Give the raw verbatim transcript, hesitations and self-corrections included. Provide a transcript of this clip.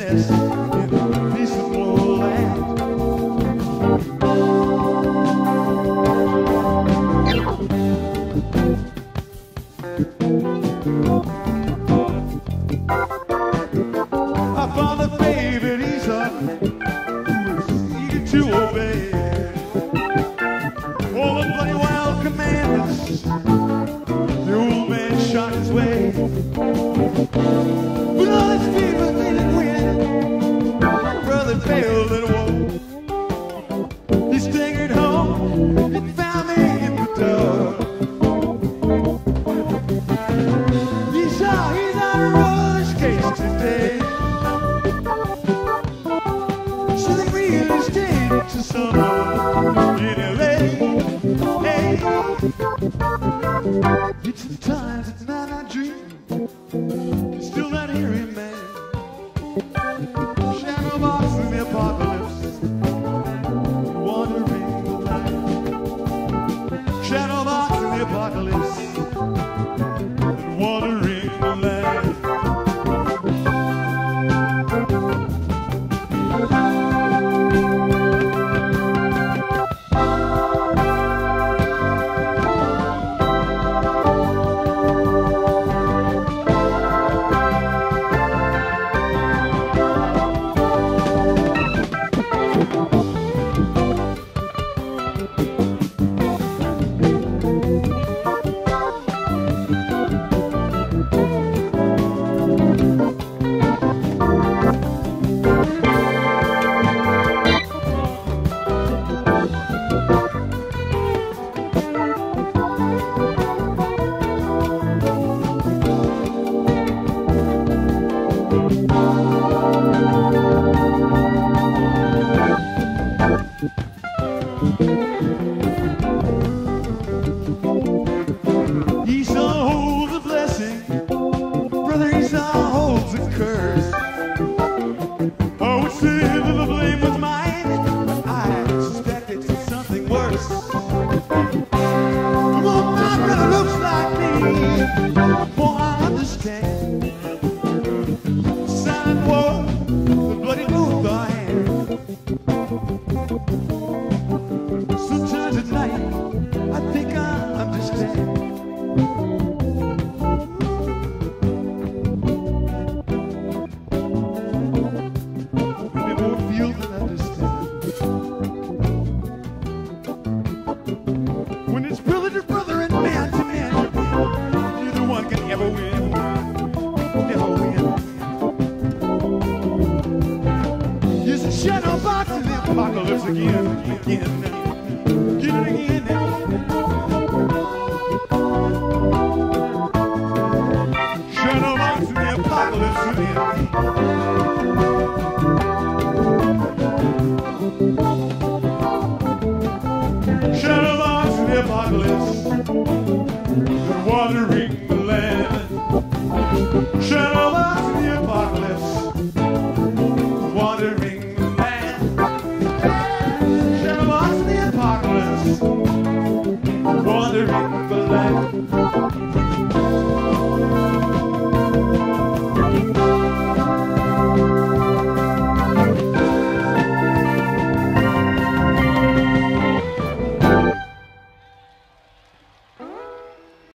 rest in a peaceful land. I found a favorite Esau who was eager to obey all the bloody wild commandments. The old man shot his way, but all his people didn't win. My brother failed at war. He staggered home and found me in the dark. Esau, he's on a rush case today. Selling real estate to someone in L A. Hey, it's the times at night I dream, still not hearing man. Shadow box in the apocalypse, wandering the land. Shadow box in the apocalypse, wandering the land. Esau holds a blessing, brother Esau holds a curse. I would say that the blame was mine, but I suspected something worse. Well, my brother looks like me, for I understand. Silent war, the bloody both are hand. Sometimes at night, I think I understand. They won't feel and understand. When it's brother to brother and man to man, neither one can ever win. Never win. There's a shadow box in the apocalypse again, again, again, again, again. Shadow box in the apocalypse again. Shadow box in the apocalypse, wandering the land. Shadow box in the apocalypse, wandering the land. Shadow box in the apocalypse, wandering the land.